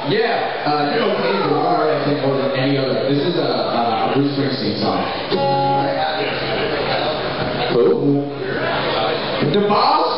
Yeah, you know, okay, but one word I think more than any other. This is a Bruce Springsteen song. Who? The boss?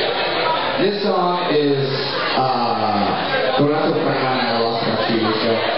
This song is going out to a friend of mine I lost about 2 years ago.